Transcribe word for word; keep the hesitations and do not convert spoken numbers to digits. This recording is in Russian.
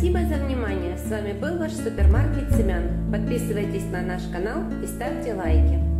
Спасибо за внимание. С вами был ваш супермаркет семян. Подписывайтесь на наш канал и ставьте лайки.